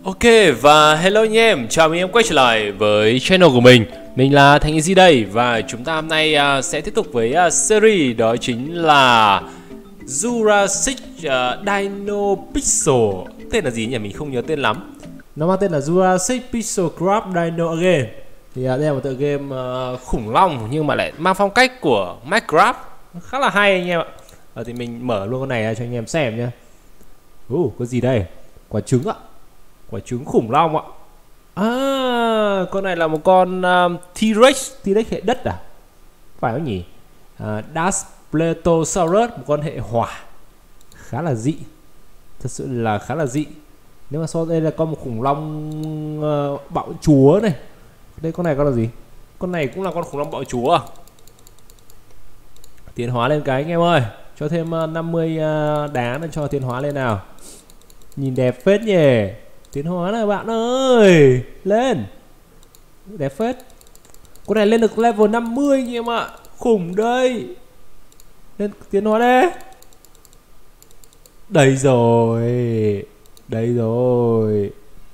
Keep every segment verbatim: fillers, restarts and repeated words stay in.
Ok và hello anh em, chào mừng em quay trở lại với channel của mình. Mình là Thành Easy đây và chúng ta hôm nay uh, sẽ tiếp tục với uh, series đó chính là Jurassic uh, Dino Pixel. Tên là gì nhỉ? Mình không nhớ tên lắm. Nó mang tên là Jurassic Pixel Crab Dino Again. Thì uh, đây là một tựa game uh, khủng long nhưng mà lại mang phong cách của Minecraft, khá là hay anh em ạ. uh, Thì mình mở luôn con này ra cho anh em xem nhé. uh, Có gì đây? Quả trứng ạ. Quả trứng khủng long ạ. À, con này là một con um, T-Rex, T-Rex hệ đất à? Phải không nhỉ? uh, Daspletosaurus, một con hệ hỏa. Khá là dị. Thật sự là khá là dị. Nếu mà so đây là con một khủng long uh, bạo chúa này. Đây con này con là gì? Con này cũng là con khủng long bạo chúa à? Tiến hóa lên cái anh em ơi. Cho thêm uh, năm mươi uh, đá nữa cho tiến hóa lên nào. Nhìn đẹp phết nhỉ. Tiến hóa này bạn ơi. Lên. Đẹp phết. Con này lên được level năm mươi anh em ạ. Khủng đây. Lên tiến hóa đây. Đây rồi. Đây rồi.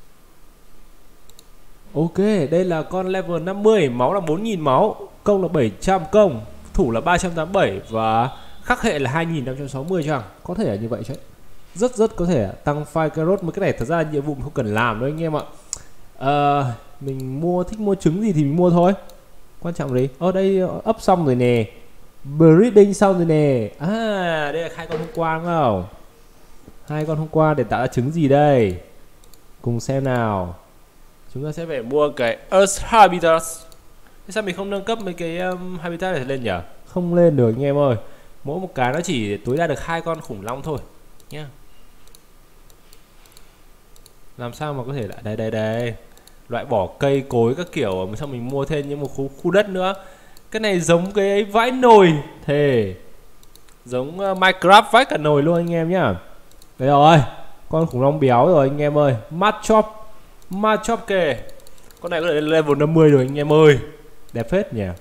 Ok, đây là con level năm mươi. Máu là bốn nghìn máu. Công là bảy trăm công. Thủ là ba trăm tám mươi bảy. Và khắc hệ là hai nghìn năm trăm sáu mươi chẳng. Có thể là như vậy chứ. Rất rất có thể tăng file carrot. Mấy cái này thật ra là nhiệm vụ mình không cần làm đâu anh em ạ. à, Mình mua thích mua trứng gì thì mình mua thôi. Quan trọng gì? Ở đây ấp xong rồi nè. Breeding xong rồi nè. À đây là hai con hôm qua đúng không? Hai con hôm qua để tạo ra trứng gì đây? Cùng xem nào. Chúng ta sẽ phải mua cái Earth Habitat. Thế sao mình không nâng cấp mấy cái um, Habitat này lên nhỉ? Không lên được anh em ơi. Mỗi một cái nó chỉ tối đa được hai con khủng long thôi nhá. Làm sao mà có thể lại đây đây đây loại bỏ cây cối các kiểu. Sao mình mua thêm những một khu, khu đất nữa. Cái này giống cái ấy vãi nồi. Thề giống uh, Minecraft vãi cả nồi luôn anh em nhá. Đây rồi. Con khủng long béo rồi anh em ơi. Machop Machop kề. Con này có thể level năm mươi rồi anh em ơi. Đẹp phết nhỉ.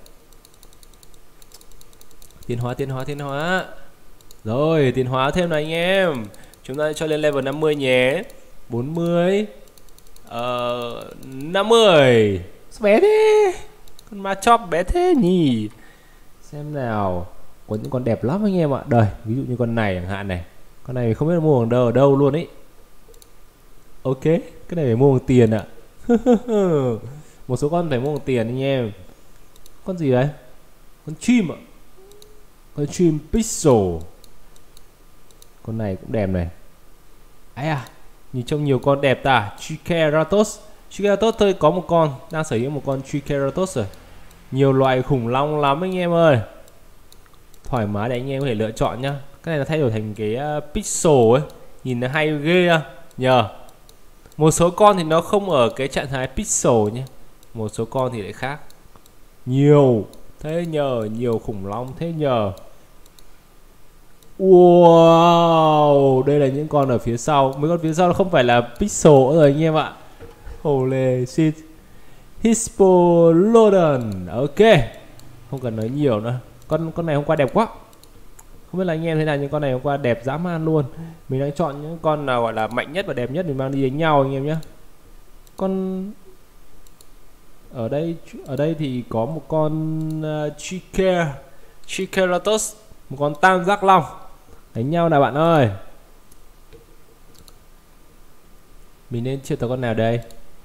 Tiến hóa tiến hóa tiến hóa. Rồi tiến hóa thêm này anh em. Chúng ta cho lên level năm mươi nhé. bốn mươi ờ, năm mươi. Sao bé thế? Con Machop bé thế nhỉ. Xem nào. Có những con đẹp lắm anh em ạ. Đây ví dụ như con này chẳng hạn này. Con này không biết là mua ở đâu, ở đâu luôn ấy. Ok. Cái này phải mua bằng tiền ạ. Một số con phải mua bằng tiền anh em. Con gì đấy? Con chim ạ. Con chim pixel. Con này cũng đẹp này. Ấy à, nhìn trông nhiều con đẹp ta. Triceratops. Triceratops tôi có một con. Đang sở hữu một con Triceratops rồi. Nhiều loại khủng long lắm anh em ơi. Thoải mái để anh em có thể lựa chọn nhá. Cái này là thay đổi thành cái uh, pixel ấy. Nhìn nó hay ghê à. Nhờ. Một số con thì nó không ở cái trạng thái pixel nhé. Một số con thì lại khác. Nhiều. Thế nhờ. Nhiều khủng long thế nhờ. Wow. Đây là những con ở phía sau. Mấy con phía sau không phải là pixel rồi anh em ạ. Holy shit. Hispolodon. Ok. Không cần nói nhiều nữa. Con con này hôm qua đẹp quá. Không biết là anh em thế nào nhưng con này hôm qua đẹp dã man luôn. Mình đang chọn những con nào gọi là mạnh nhất và đẹp nhất mình mang đi đánh nhau anh em nhé. Con ở đây ở đây thì có một con uh, Tricer Triceratops, một con tam giác long. Đánh nhau nào bạn ơi. Mình nên chia tới con nào đây?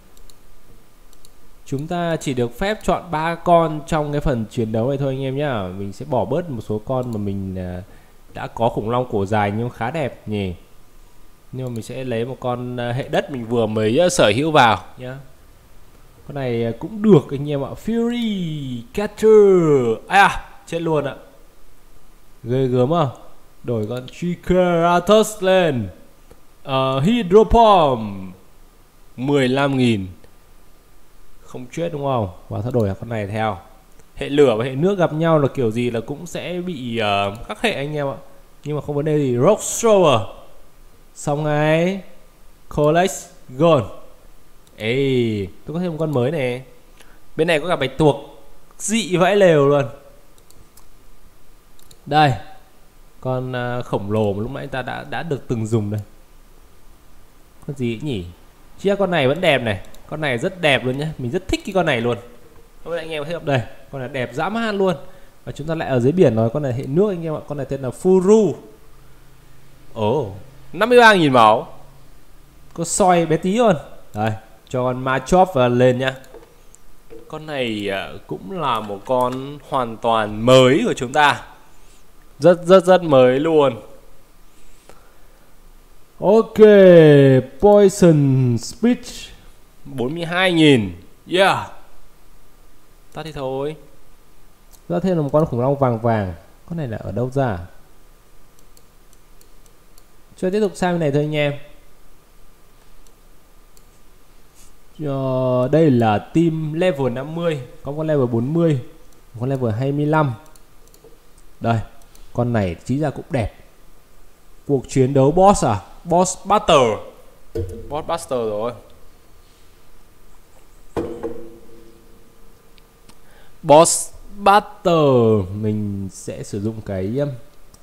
Chúng ta chỉ được phép chọn ba con trong cái phần chiến đấu này thôi anh em nhá. Mình sẽ bỏ bớt một số con mà mình uh, đã có khủng long cổ dài nhưng khá đẹp nhỉ. Nhưng mà mình sẽ lấy một con uh, hệ đất mình vừa mới uh, sở hữu vào nhá. Con này uh, cũng được anh em ạ. Fury Catcher. À chết luôn ạ. Ghê gớm à. Đổi con Triceratops lên. uh, Hydropomp mười lăm nghìn. Không chết đúng không? Và thay đổi là con này theo. Hệ lửa và hệ nước gặp nhau là kiểu gì là cũng sẽ bị uh, các hệ anh em ạ. Nhưng mà không vấn đề gì. Rock Thrower. Xong ngay. Collect Gold. Ê, tôi có thêm một con mới này. Bên này có cả bạch tuộc dị vãi lều luôn. Đây. Con uh, khổng lồ mà lúc nãy ta đã đã được từng dùng đây. Con gì nhỉ? Chia con này vẫn đẹp này. Con này rất đẹp luôn nhé. Mình rất thích cái con này luôn. Các bạn anh em thấy không? Đây, con này đẹp dã man luôn. Và chúng ta lại ở dưới biển rồi. Con này hệ nước anh em ạ. Con này tên là Furu. Ồ, oh, năm mươi ba nghìn máu. Có soi bé tí luôn. Đây, cho con Machop lên nhá. Con này cũng là một con hoàn toàn mới của chúng ta. Rất rất rất mới luôn. Ok, Poison Speech bốn mươi hai nghìn. Yeah. Tắt đi thôi. Ra thêm là một con khủng long vàng vàng. Con này là ở đâu ra? Cho tiếp tục sang bên này thôi anh em. Cho đây là team level năm mươi. Có con level bốn mươi, con level hai mươi lăm. Đây, con này chính ra cũng đẹp. Cuộc chiến đấu boss à? Boss Battle. Boss Battle rồi. Boss Battle. Mình sẽ sử dụng cái um,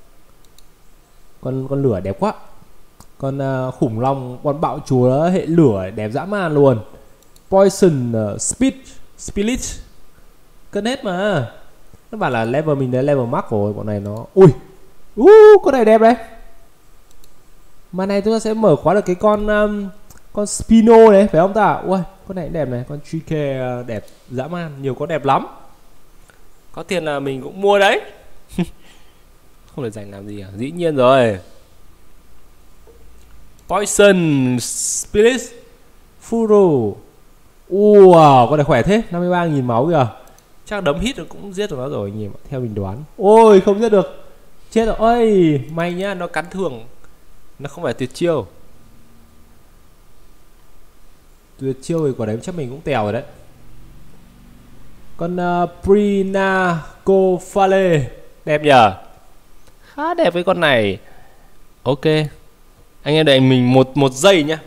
Con con lửa đẹp quá. Con uh, khủng long, con bạo chúa hệ lửa đẹp dã man luôn. Poison uh, Speed Spirit. Cân hết mà. Nó bảo là level mình đến level max rồi. Bọn này nó... Ui uh, con này đẹp đấy. Mà này chúng ta sẽ mở khóa được cái con um, con Spino đấy, phải không ta? Ui, con này cũng đẹp này. Con Trike uh, đẹp dã man. Nhiều con đẹp lắm. Có tiền là mình cũng mua đấy. Không để dành làm gì à? Dĩ nhiên rồi. Poison Spirit Furo. Wow, con này khỏe thế. năm mươi ba nghìn máu kìa. Chắc đấm hit cũng giết được nó rồi nhỉ, theo mình đoán. Ôi không giết được. Chết rồi. Ôi may nhá, nó cắn thường. Nó không phải tuyệt chiêu. Tuyệt chiêu thì quả đấy chắc mình cũng tèo rồi đấy. Con uh, Prinacophale. Đẹp nhờ. Khá đẹp với con này. Ok. Anh em đợi mình một một giây nhá.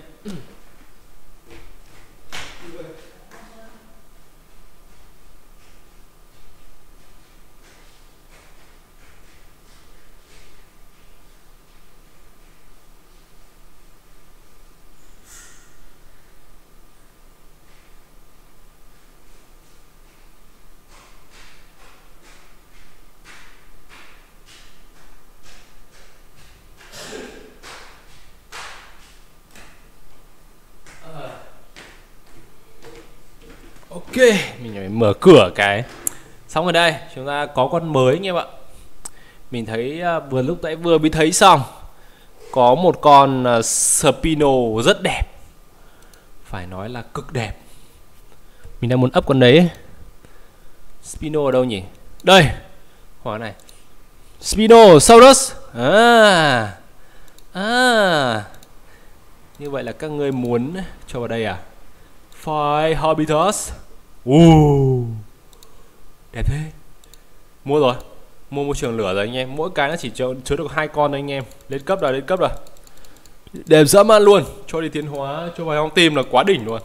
Ok, mình phải mở cửa cái. Xong rồi đây, chúng ta có con mới anh em ạ. Mình thấy uh, vừa lúc nãy vừa mới thấy xong. Có một con uh, Spino rất đẹp. Phải nói là cực đẹp. Mình đang muốn up con đấy. Spino ở đâu nhỉ? Đây. Hóa này. Spino Saurus. À. À. Như vậy là các ngươi muốn cho vào đây à? Five Habitus. Uh, đẹp thế. Mua rồi. Mua môi trường lửa rồi anh em. Mỗi cái nó chỉ chứa, chứa được hai con thôi anh em. Lên cấp rồi, lên cấp rồi. Đẹp dã man luôn. Cho đi tiến hóa, cho vào trong team là quá đỉnh luôn.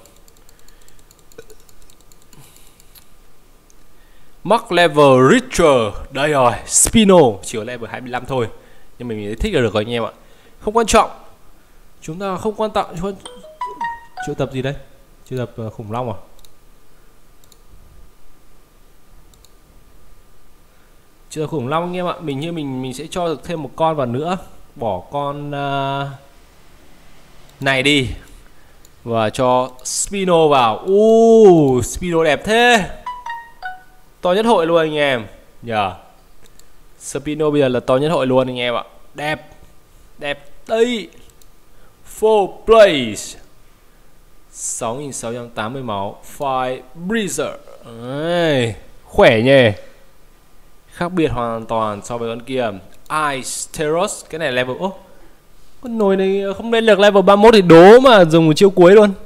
Max level Richter. Đây rồi, Spino. Chỉ có level hai mươi lăm thôi. Nhưng mình thích là được rồi anh em ạ. Không quan trọng. Chúng ta không quan trọng. Triệu tập gì đây? Triệu tập uh, khủng long à? Triệu tập khủng long anh em ạ. Mình như mình mình sẽ cho được thêm một con vào nữa. Bỏ con uh, này đi. Và cho Spino vào. Uh, Spino đẹp thế. To nhất hội luôn anh em. Nhờ yeah. Spino bây giờ là to nhất hội luôn anh em ạ. Đẹp. Đẹp đây. Four place. sáu nghìn sáu trăm tám mươi máu. Fire Breezer. Đấy. Khỏe nhỉ. Khác biệt hoàn toàn so với con kia. Ice Teros. Cái này level... Ô, con nồi này không lên được level ba mươi mốt thì đố mà dùng một chiêu cuối luôn.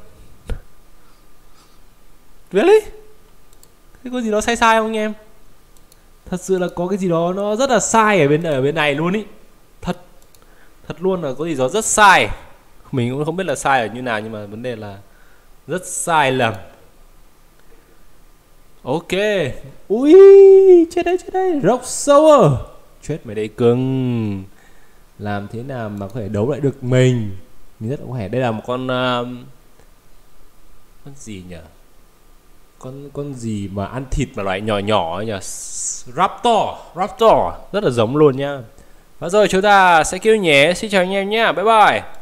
Really? Thế có gì đó sai sai không anh em? Thật sự là có cái gì đó nó rất là sai ở bên ở bên này luôn ý. Thật. Thật luôn là có gì đó rất sai. Mình cũng không biết là sai ở như nào, nhưng mà vấn đề là rất sai lầm. Ok. Ui, chết đây, chết đây. Rock Sower. Chết mày đây cưng. Làm thế nào mà có thể đấu lại được mình. Mình rất khỏe. Đây là một con uh, Con gì nhỉ? Con con gì mà ăn thịt mà loại nhỏ nhỏ ấy nhỉ? Raptor, Raptor rất là giống luôn nha. Và rồi chúng ta sẽ kêu nhé. Xin chào anh em nhé. Bye bye.